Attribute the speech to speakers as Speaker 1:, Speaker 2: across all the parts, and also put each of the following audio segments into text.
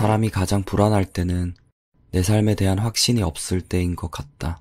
Speaker 1: 사람이 가장 불안할 때는 내 삶에 대한 확신이 없을 때인 것 같다.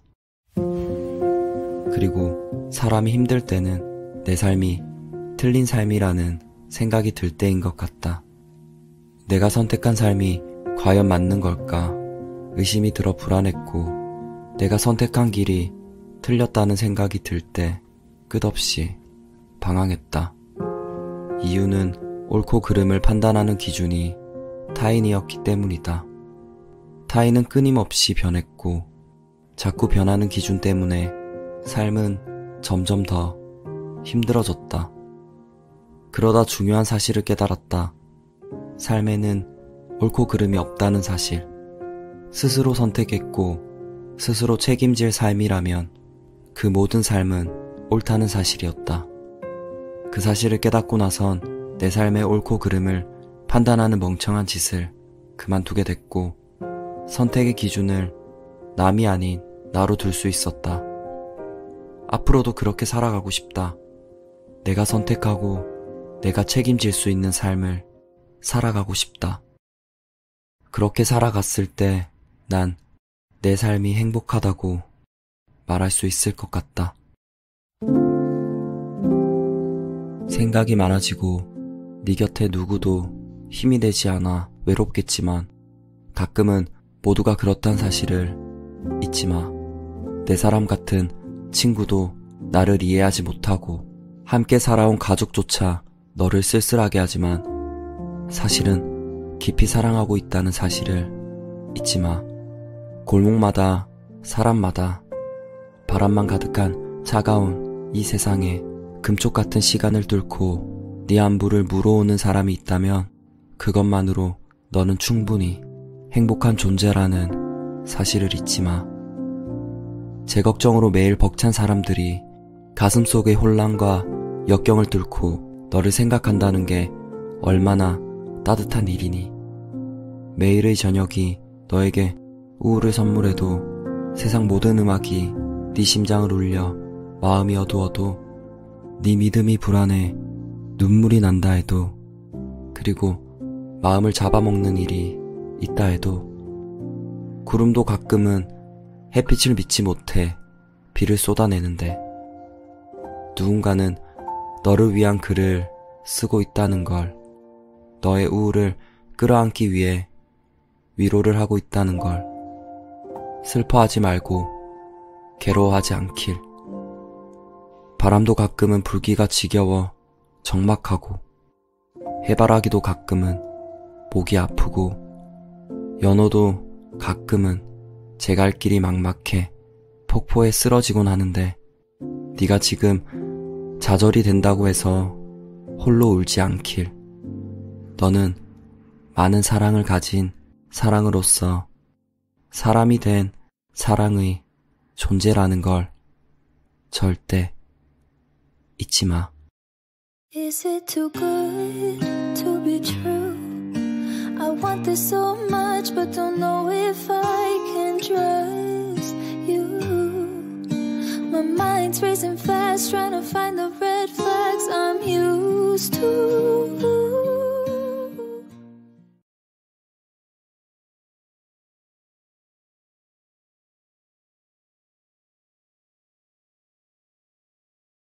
Speaker 1: 그리고 사람이 힘들 때는 내 삶이 틀린 삶이라는 생각이 들 때인 것 같다. 내가 선택한 삶이 과연 맞는 걸까 의심이 들어 불안했고, 내가 선택한 길이 틀렸다는 생각이 들 때 끝없이 방황했다. 이유는 옳고 그름을 판단하는 기준이 타인이었기 때문이다. 타인은 끊임없이 변했고, 자꾸 변하는 기준 때문에 삶은 점점 더 힘들어졌다. 그러다 중요한 사실을 깨달았다. 삶에는 옳고 그름이 없다는 사실. 스스로 선택했고 스스로 책임질 삶이라면 그 모든 삶은 옳다는 사실이었다. 그 사실을 깨닫고 나선 내 삶의 옳고 그름을 판단하는 멍청한 짓을 그만두게 됐고, 선택의 기준을 남이 아닌 나로 둘 수 있었다. 앞으로도 그렇게 살아가고 싶다. 내가 선택하고 내가 책임질 수 있는 삶을 살아가고 싶다. 그렇게 살아갔을 때 난 내 삶이 행복하다고 말할 수 있을 것 같다. 생각이 많아지고 네 곁에 누구도 힘이 되지 않아 외롭겠지만, 가끔은 모두가 그렇단 사실을 잊지 마. 내 사람 같은 친구도 나를 이해하지 못하고, 함께 살아온 가족조차 너를 쓸쓸하게 하지만 사실은 깊이 사랑하고 있다는 사실을 잊지 마. 골목마다, 사람마다 바람만 가득한 차가운 이 세상에 금쪽 같은 시간을 뚫고 네 안부를 물어오는 사람이 있다면 그것만으로 너는 충분히 행복한 존재라는 사실을 잊지 마. 제 걱정으로 매일 벅찬 사람들이 가슴속의 혼란과 역경을 뚫고 너를 생각한다는 게 얼마나 따뜻한 일이니. 매일의 저녁이 너에게 우울을 선물해도, 세상 모든 음악이 네 심장을 울려 마음이 어두워도, 네 믿음이 불안해 눈물이 난다 해도, 그리고 마음을 잡아먹는 일이 있다 해도, 구름도 가끔은 햇빛을 믿지 못해 비를 쏟아내는데, 누군가는 너를 위한 글을 쓰고 있다는 걸, 너의 우울을 끌어안기 위해 위로를 하고 있다는 걸, 슬퍼하지 말고 괴로워하지 않길. 바람도 가끔은 불기가 지겨워 적막하고, 해바라기도 가끔은 목이 아프고, 연어도 가끔은 제 갈 길이 막막해 폭포에 쓰러지곤 하는데, 네가 지금 좌절이 된다고 해서 홀로 울지 않길. 너는 많은 사랑을 가진 사랑으로서 사람이 된 사랑의 존재라는 걸 절대 잊지 마.
Speaker 2: Is it too good to be true? I want this so much but don't know if I can trust you. My mind's racing fast trying to find the red flags I'm used to.